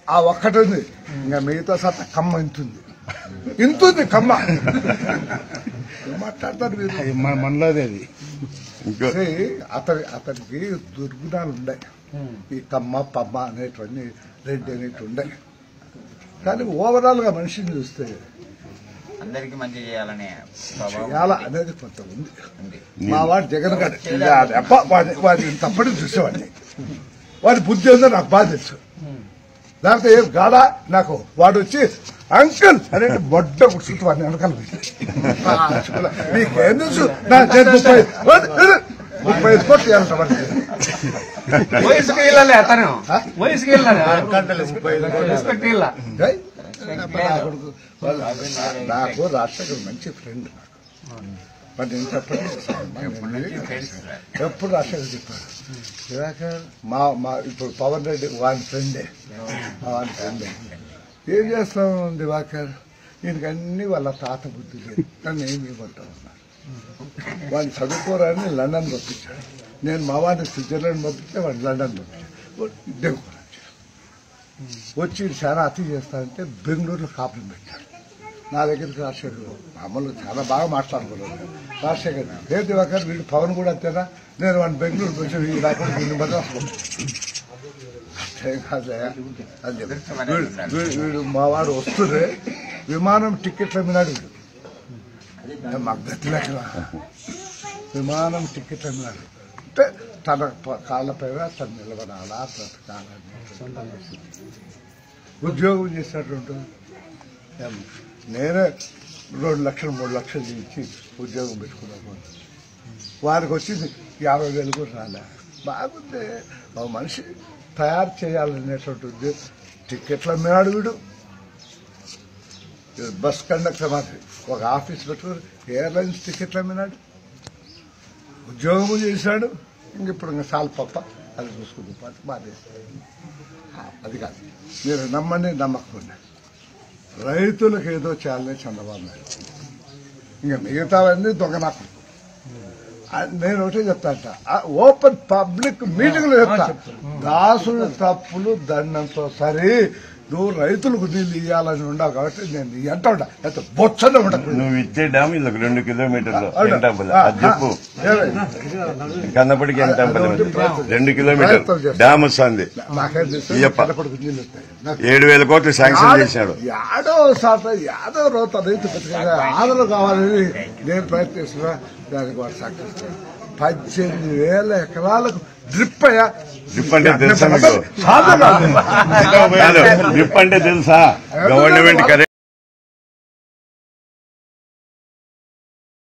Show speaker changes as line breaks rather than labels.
ఆ ఒక్కటుంది ఇంకా మిగతా సత్తా కమ్మ ఇంతుంది కమ్మ మాట్లాడతారు మీరు
మనలోదే అది
అతనికి దుర్గుణాలు ఉన్నాయి ఈ కమ్మ పమ్మ అనేటువంటి రెడ్డి అనేటి ఉన్నాయి కానీ ఓవరాల్ గా మనిషిని చూస్తే
అందరికి మంచి
చేయాలా అనేది కొంత ఉంది మా వాడు జగన్ గారు వాడిని తప్పని చూసేవాడిని వాడి బుద్ధి ఉందో నాకు బాగా తెలుసు దాంతో ఏం కాదా నాకు వాడు వచ్చి అంకుల్ అనే బొడ్డ కూర్చుంటూ వాడిని వెనకాల మీకేం తెలుసు నా 35 కోట్లు
వయసుకి వెళ్ళాలి అతను వయసుకి వెళ్ళాలి
నాకు రాజశేఖర్ మంచి ఫ్రెండ్ మరి నేను చెప్పండి ఎప్పుడు రాజశేఖర్ చెప్పారు దివాకర్ మా ఇప్పుడు పవన్ రెడ్డి వాని ఫ్రెండే ఏం చేస్తాం దివాకర్ దీనికి అన్ని వాళ్ళ తాత బుద్ధి లేదు నన్ను ఏం ఇవ్వమంటా ఉన్నారు వాడిని చదువుకోరాని లండన్ పంపించాడు నేను మా వాడిని స్విట్జర్లాండ్ పంపిస్తే వాడిని లండన్ పంపించాడు ఉద్యోగం వచ్చి చాలా అతి చేస్తానంటే బెంగళూరులో కాపురం పెట్టాడు నా దగ్గరికి రాజశేఖర్ మామూలు చాలా బాగా మాట్లాడుకున్నాడు రాజశేఖర్ ఏ దివాకర్ వీడు పవన్ కూడా అంతేనా నేను వాడిని బెంగళూరు వచ్చి వీడు రాకుండా వీడిని మద్రాసు అని చెప్పి వీడు మా వాడు వస్తుందే విమానం టికెట్ల మీనాడు వీడు మాకు గతిలేక విమానం టికెట్ల మీనాడు అంటే తన కాళ్ళపై తను నిలబడాలా బ్రతకాలని ఉద్యోగం చేసినట్టు నేనే 2 లక్షలు 3 లక్షలు ఇచ్చి ఉద్యోగం పెట్టుకున్నాను వారికి వచ్చింది 50,000 కూడా రాలే బాగుంది ఒక మనిషి తయారు చేయాలనేటువంటి టికెట్ల మీనాడు వీడు బస్ కండక్టర్ మాత్రం ఒక ఆఫీస్ పెట్టుకుని ఎయిర్లైన్స్ టికెట్ల మీనాడు ఉద్యోగము చేశాడు ఇప్పుడు ఇంకా చాలు పప్ప అది చూసుకుంది బాధేస్తాడు అది కాదు మీరు నమ్మండి నమ్మకుండా రైతులకు ఏదో చేయాలని చంద్రబాబు నాయుడు ఇంకా మిగతావన్నీ దొంగనాకు నేను ఒకటే చెప్తాట ఓపెన్ పబ్లిక్ మీటింగ్లు చెప్తా దాసుడు తప్పులు దండంతో సరే నువ్వు రైతులకు నీళ్ళు ఇవ్వాలని ఉండవు కాబట్టి నేను ఎంత ఉంటా ఎంత బొచ్చనే ఉండదు
నువ్వు ఇచ్చే డ్యామ్ ఇలా 2 కిలోమీటర్లు చెప్పు కన్నప్పటికి ఎంత 2 కిలోమీటర్లు డ్యామ్ వస్తుంది 7,000 కోట్లు శాంక్షన్ చేశాడు
యాదవ రోత రైతు ఆదరణ కావాలని నేను ప్రయత్నిస్తున్నా దానికి వాడు సక్సెస్ 18,000 ఎకరాలకు డ్రిప్ అయ్యా
డ్రిప్ అంటే తెలుసా మీకు డ్రిప్ అంటే తెలుసా గవర్నమెంట్